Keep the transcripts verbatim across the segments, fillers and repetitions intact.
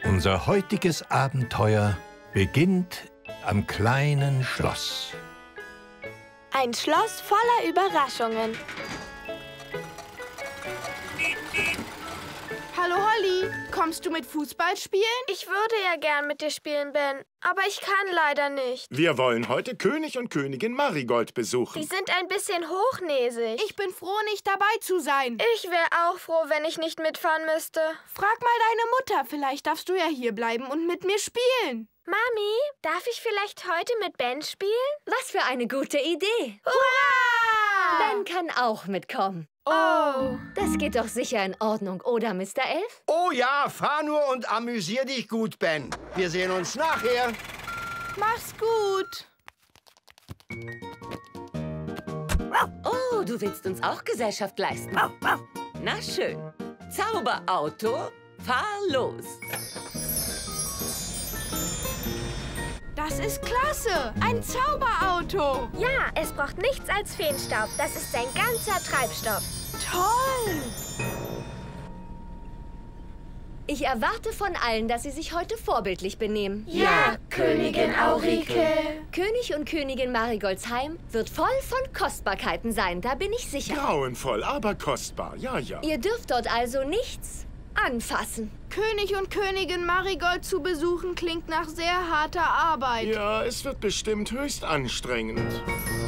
Unser heutiges Abenteuer beginnt am kleinen Schloss. Ein Schloss voller Überraschungen. Hallo Holly, kommst du mit Fußball spielen? Ich würde ja gern mit dir spielen, Ben, aber ich kann leider nicht. Wir wollen heute König und Königin Marigold besuchen. Die sind ein bisschen hochnäsig. Ich bin froh, nicht dabei zu sein. Ich wäre auch froh, wenn ich nicht mitfahren müsste. Frag mal deine Mutter, vielleicht darfst du ja hier bleiben und mit mir spielen. Mami, darf ich vielleicht heute mit Ben spielen? Was für eine gute Idee. Hurra! Ben kann auch mitkommen. Oh. Das geht doch sicher in Ordnung, oder, Mister Elf? Oh ja, fahr nur und amüsier dich gut, Ben. Wir sehen uns nachher. Mach's gut. Oh, du willst uns auch Gesellschaft leisten. Na schön. Zauberauto, fahr los. Das ist klasse. Ein Zauberauto. Ja, es braucht nichts als Feenstaub. Das ist sein ganzer Treibstoff. Toll. Ich erwarte von allen, dass sie sich heute vorbildlich benehmen. Ja, Königin Aurike. König und Königin Marigolds Heim wird voll von Kostbarkeiten sein, da bin ich sicher. Grauenvoll, aber kostbar, ja, ja. Ihr dürft dort also nichts anfassen. König und Königin Marigold zu besuchen klingt nach sehr harter Arbeit. Ja, es wird bestimmt höchst anstrengend.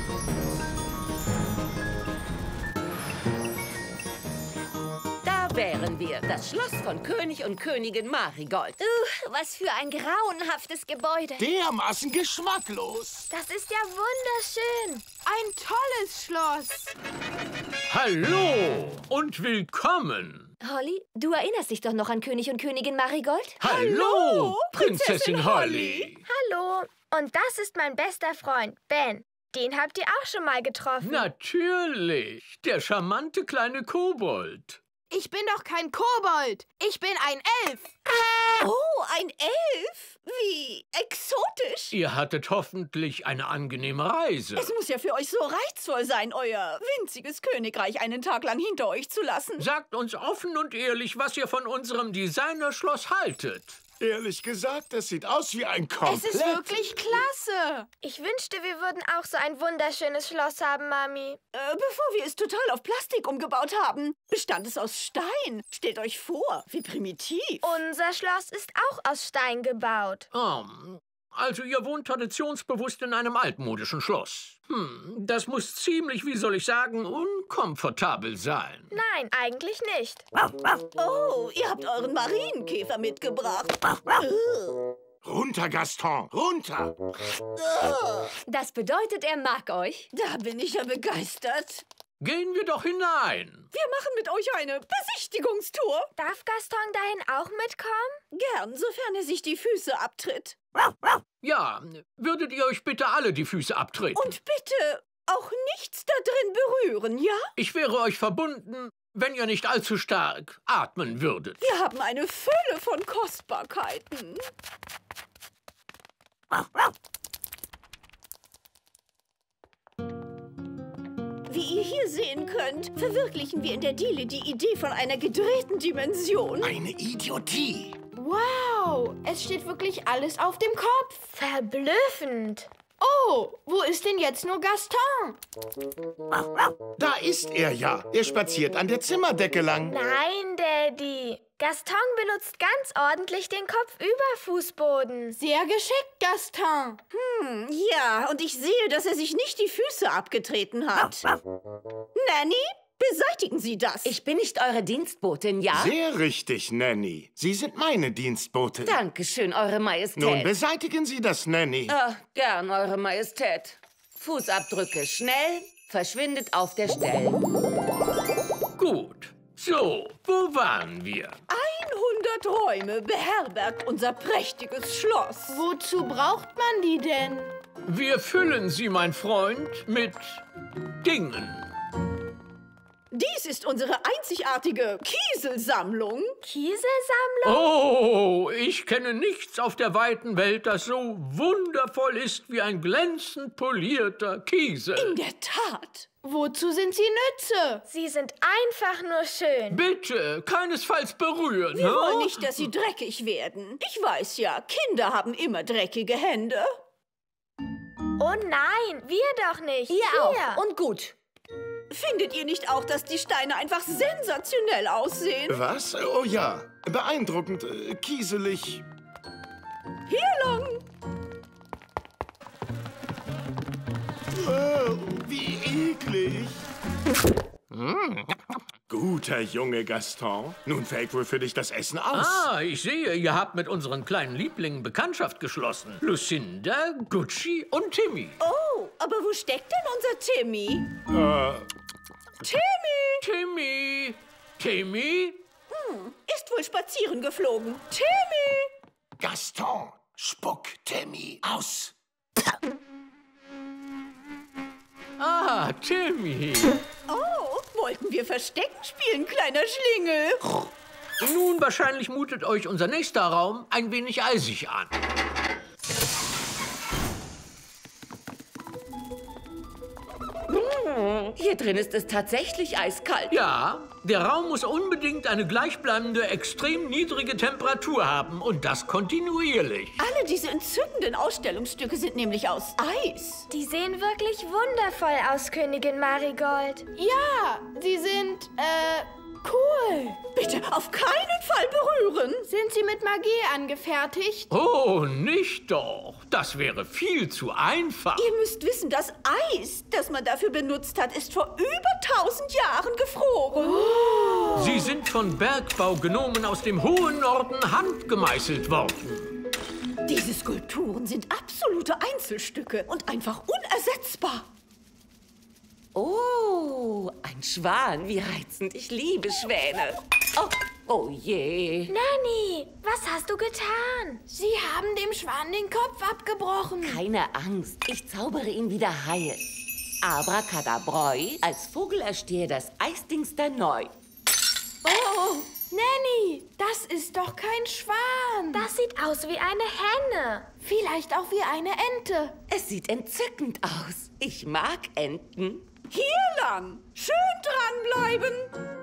Da wären wir, das Schloss von König und Königin Marigold. Uh, was für ein grauenhaftes Gebäude. Dermaßen geschmacklos. Das ist ja wunderschön. Ein tolles Schloss. Hallo und willkommen. Holly, du erinnerst dich doch noch an König und Königin Marigold? Hallo, Prinzessin Holly. Hallo. Und das ist mein bester Freund, Ben. Den habt ihr auch schon mal getroffen. Natürlich, der charmante kleine Kobold. Ich bin doch kein Kobold. Ich bin ein Elf. Oh, ein Elf? Wie exotisch. Ihr hattet hoffentlich eine angenehme Reise. Es muss ja für euch so reizvoll sein, euer winziges Königreich einen Tag lang hinter euch zu lassen. Sagt uns offen und ehrlich, was ihr von unserem Designerschloss haltet. Ehrlich gesagt, es sieht aus wie ein Komplett. Es ist wirklich klasse. Ich wünschte, wir würden auch so ein wunderschönes Schloss haben, Mami. Äh, bevor wir es total auf Plastik umgebaut haben, bestand es aus Stein. Stellt euch vor, wie primitiv. Unser Schloss ist auch aus Stein gebaut. Oh, also ihr wohnt traditionsbewusst in einem altmodischen Schloss. Hm, das muss ziemlich, wie soll ich sagen, unkomfortabel sein. Nein, eigentlich nicht. Oh, ihr habt euren Marienkäfer mitgebracht. Runter, Gaston, runter. Das bedeutet, er mag euch. Da bin ich ja begeistert. Gehen wir doch hinein. Wir machen mit euch eine Besichtigungstour. Darf Gaston dahin auch mitkommen? Gern, sofern er sich die Füße abtritt. Ja, würdet ihr euch bitte alle die Füße abtreten? Und bitte auch nichts da drin berühren, ja? Ich wäre euch verbunden, wenn ihr nicht allzu stark atmen würdet. Wir haben eine Fülle von Kostbarkeiten. Wie ihr hier sehen könnt, verwirklichen wir in der Diele die Idee von einer gedrehten Dimension. Eine Idiotie. Wow, es steht wirklich alles auf dem Kopf. Verblüffend. Oh, wo ist denn jetzt nur Gaston? Da ist er ja. Er spaziert an der Zimmerdecke lang. Nein, Daddy. Gaston benutzt ganz ordentlich den Kopfüberfußboden. Sehr geschickt, Gaston. Hm, ja, und ich sehe, dass er sich nicht die Füße abgetreten hat. Nanny, beseitigen Sie das. Ich bin nicht eure Dienstbotin, ja? Sehr richtig, Nanny. Sie sind meine Dienstbotin. Dankeschön, Eure Majestät. Nun beseitigen Sie das, Nanny. Ah, gern, Eure Majestät. Fußabdrücke schnell, verschwindet auf der Stelle. Gut. So, wo waren wir? hundert Räume beherbergt unser prächtiges Schloss. Wozu braucht man die denn? Wir füllen sie, mein Freund, mit Dingen. Dies ist unsere einzigartige Kieselsammlung. Kieselsammlung? Oh, ich kenne nichts auf der weiten Welt, das so wundervoll ist wie ein glänzend polierter Kiesel. In der Tat. Wozu sind sie nütze? Sie sind einfach nur schön. Bitte, keinesfalls berühren. Wir ne? wollen nicht, dass sie dreckig werden. Ich weiß ja, Kinder haben immer dreckige Hände. Oh nein, wir doch nicht. Ihr Hier. auch. Und gut. Findet ihr nicht auch, dass die Steine einfach sensationell aussehen? Was? Oh ja, beeindruckend, äh, kieselig. Hier lang! Oh, wie eklig. Guter Junge, Gaston. Nun fällt wohl für dich das Essen aus. Ah, ich sehe, ihr habt mit unseren kleinen Lieblingen Bekanntschaft geschlossen. Lucinda, Gucci und Timmy. Oh, aber wo steckt denn unser Timmy? Äh, Timmy! Timmy! Timmy? Hm, ist wohl spazieren geflogen. Timmy! Gaston, spuck Timmy aus. Ah, Timmy. Oh, wollten wir Verstecken spielen, kleiner Schlingel? Nun, wahrscheinlich mutet euch unser nächster Raum ein wenig eisig an. Hier drin ist es tatsächlich eiskalt. Ja, der Raum muss unbedingt eine gleichbleibende, extrem niedrige Temperatur haben und das kontinuierlich. Alle diese entzückenden Ausstellungsstücke sind nämlich aus Eis. Die sehen wirklich wundervoll aus, Königin Marigold. Ja, sie sind, äh, cool. Bitte auf keinen Fall berühren. Sind sie mit Magie angefertigt? Oh, nicht doch. Das wäre viel zu einfach. Ihr müsst wissen, das Eis, das man dafür benutzt hat, ist vor über tausend Jahren gefroren. Oh. Sie sind von Bergbaugnomen aus dem hohen Norden handgemeißelt worden. Diese Skulpturen sind absolute Einzelstücke und einfach unersetzbar. Oh, ein Schwan, wie reizend. Ich liebe Schwäne. Oh, oh je. Nanny, was hast du getan? Sie haben dem Schwan den Kopf abgebrochen. Keine Angst, ich zaubere ihn wieder heil. Abracadabroi, als Vogel erstehe das Eisdingster neu. Oh, Nanny, das ist doch kein Schwan. Das sieht aus wie eine Henne. Vielleicht auch wie eine Ente. Es sieht entzückend aus. Ich mag Enten. Hier lang. Schön dranbleiben.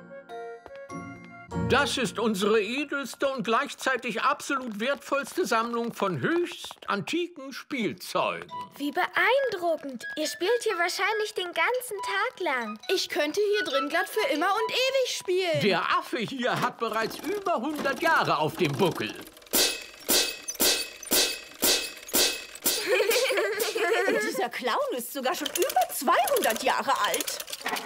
Das ist unsere edelste und gleichzeitig absolut wertvollste Sammlung von höchst antiken Spielzeugen. Wie beeindruckend. Ihr spielt hier wahrscheinlich den ganzen Tag lang. Ich könnte hier drin glatt für immer und ewig spielen. Der Affe hier hat bereits über hundert Jahre auf dem Buckel. Und dieser Clown ist sogar schon über zweihundert Jahre alt.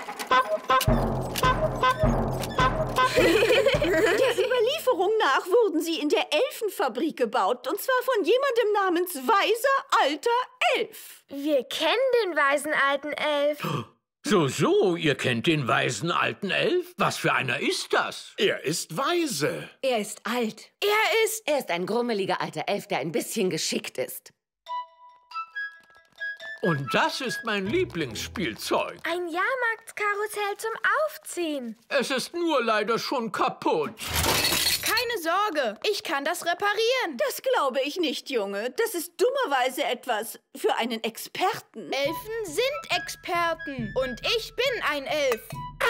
Der Überlieferung nach wurden sie in der Elfenfabrik gebaut. Und zwar von jemandem namens Weiser Alter Elf. Wir kennen den weisen alten Elf. So, so, ihr kennt den weisen alten Elf? Was für einer ist das? Er ist weise. Er ist alt. Er ist... Er ist ein grummeliger alter Elf, der ein bisschen geschickt ist. Und das ist mein Lieblingsspielzeug. Ein Jahrmarktskarussell zum Aufziehen. Es ist nur leider schon kaputt. Keine Sorge, ich kann das reparieren. Das glaube ich nicht, Junge. Das ist dummerweise etwas für einen Experten. Elfen sind Experten. Und ich bin ein Elf.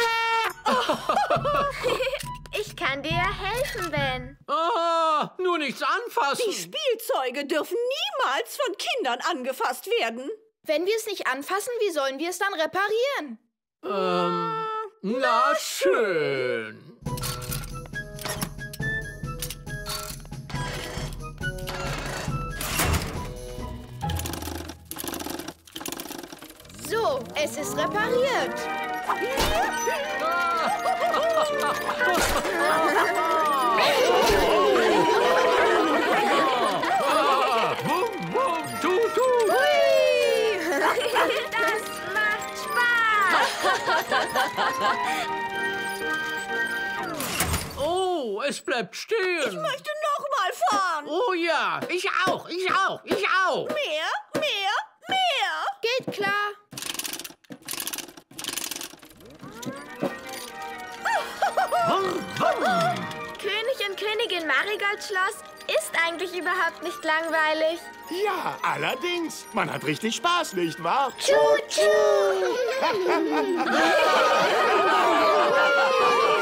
Ich kann dir ja helfen, Ben. Ah, nur nichts anfassen. Die Spielzeuge dürfen niemals von Kindern angefasst werden. Wenn wir es nicht anfassen, wie sollen wir es dann reparieren? Ähm, na schön. So, es ist repariert. Bum, bum, tu, tu. Das macht Spaß. Oh, es bleibt stehen. Ich möchte noch mal fahren. Oh ja, ich auch, ich auch, ich auch. Mehr, mehr, mehr. Geht klar. Wumm, wumm. König und Königin Marigolds Schloss ist eigentlich überhaupt nicht langweilig. Ja, allerdings. Man hat richtig Spaß, nicht wahr? Tschu, tschu.